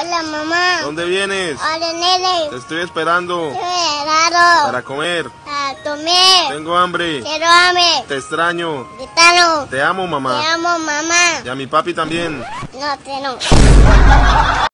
Hola, mamá. ¿Dónde vienes? Hola, nene. Te estoy esperando. Helado. Para comer. A comer. Tengo hambre. Quiero hambre. Te extraño. Gitano. Te amo, mamá. Te amo, mamá. Y a mi papi también. No, te no.